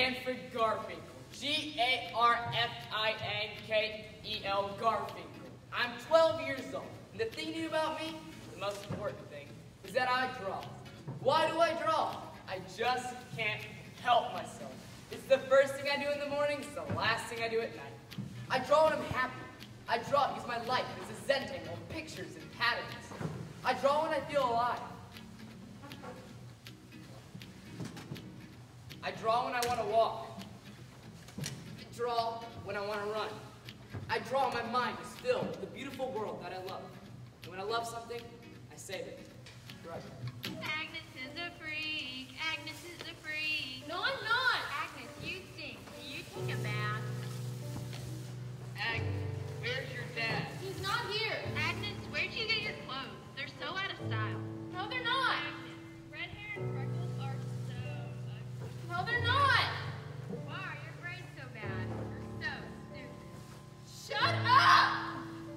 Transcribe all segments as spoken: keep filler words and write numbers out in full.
Manfred Garfinkel. G A R F I N K E L, Garfinkel. I'm twelve years old, and the thing new about me, the most important thing, is that I draw. Why do I draw? I just can't help myself. It's the first thing I do in the morning, it's the last thing I do at night. I draw when I'm happy. I draw because my life is a zen tangle of pictures and patterns. I draw when I feel alive. I draw when I want to walk. I draw when I want to run. I draw when my mind is filled with the beautiful world that I love. And when I love something, I save it. Right. Agnes is a freak. Agnes is a freak. No, I'm not. Agnes, you stink. You take a bath. Agnes, where's your dad? He's not here. Agnes, where'd you get your clothes? They're so out of style. No, they're not. Agnes, red hair and freckles are so ugly. No, they're not. Why are your grades so bad? You're so stupid. Shut up!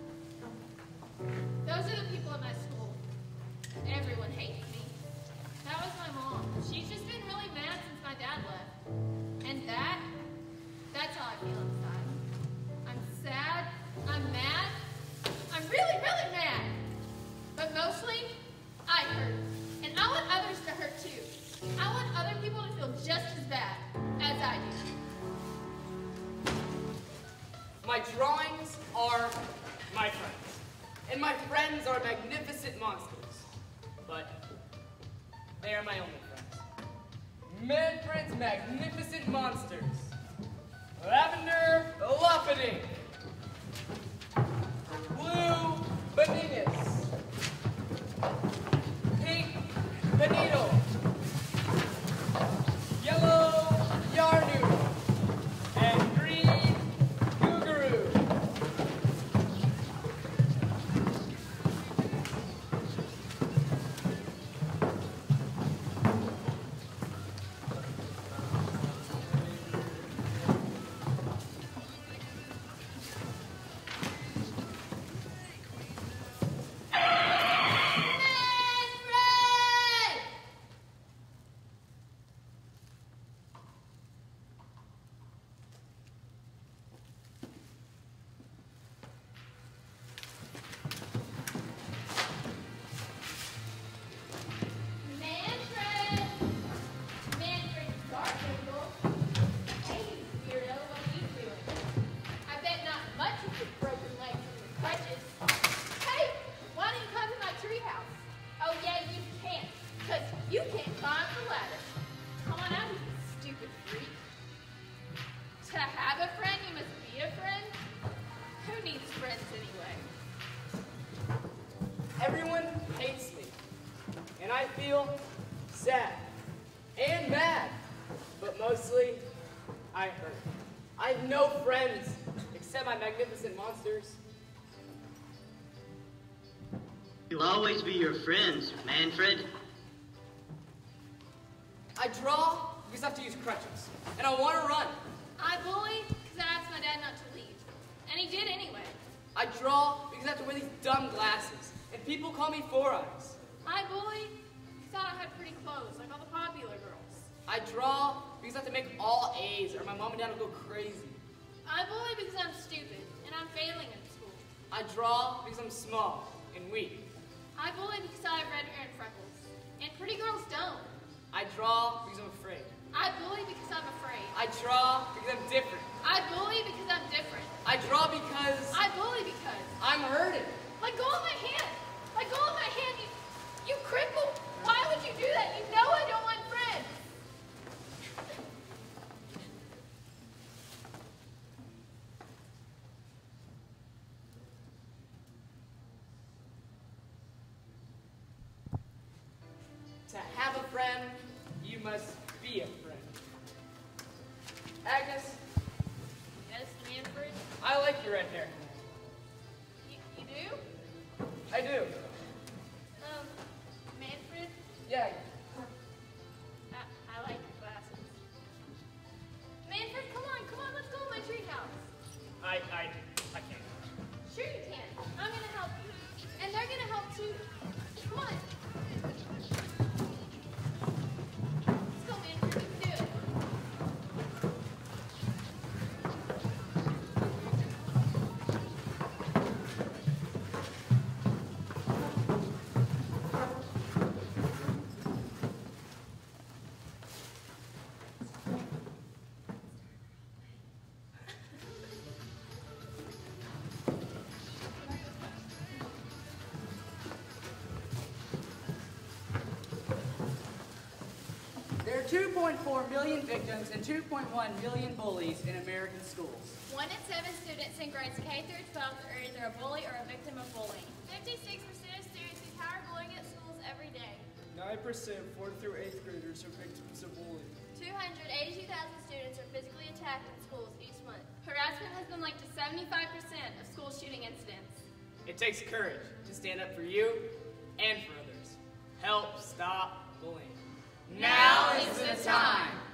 Those are the people at my school. Everyone hates me. That was my mom. She's just been really mad since my dad left. And that, that's how I feel inside. I'm sad, I'm mad, I'm really, really mad. But mostly, I hurt. And I want others to hurt too. I want other people to feel just as bad as I do. My drawings are my friends. And my friends are magnificent monsters. But they are my only friends. Manfred's Magnificent Monsters. Lavender Loppity. Blue Bananas. Pink Bonito. Yellow Yarnu. And green Goo-Goo. Manfred! Manfred Garfinkel? Hey, you weirdo, what are you doing? I bet not much with your broken legs and your crutches. Hey, why don't you come to my treehouse? Oh yeah, you can't, because you can't climb the ladder. Come on out, you stupid freak. To have a friend, you must be a friend? Who needs friends anyway? Everyone hates me, and I feel sad and mad, but mostly I hurt. I have no friends except my magnificent monsters. You'll always be your friends, Manfred. I draw because I have to use crutches, and I want to run. I bully because I asked my dad not to leave. And he did anyway. I draw because I have to wear these dumb glasses, and people call me Four Eyes. I bully because I don't have pretty clothes like all the popular girls. I draw because I have to make all A's, or my mom and dad will go crazy. I bully because I'm stupid and I'm failing in school. I draw because I'm small and weak. I bully because I have red hair and freckles. And pretty girls don't. I draw because I'm afraid. I bully because I'm afraid. I draw because I'm different. I bully because I'm different. I draw because I bully because I'm hurting. let go of my hand. Let go of my hand. You, you cripple. Why would you do that? You know I don't want friends. To have a friend, you must be a friend. Agnes, Yes, Manfred? I like your red hair. You, you do? I do. Um, Manfred? Yeah. I, I like your glasses. Manfred, come on, come on, let's go to my treehouse. I, I, I can't. Sure you can. I'm gonna help you. And they're gonna help too. Come on. Let's go, Manfred. You can do it. two point four million victims and two point one million bullies in American schools. One in seven students in grades K through twelve are either a bully or a victim of bullying. fifty-six percent of students encounter bullying at schools every day. nine percent fourth through eighth graders are victims of bullying. two hundred eighty-two thousand students are physically attacked in schools each month. Harassment has been linked to seventy-five percent of school shooting incidents. It takes courage to stand up for you and for others. Help stop bullying. Now is the time.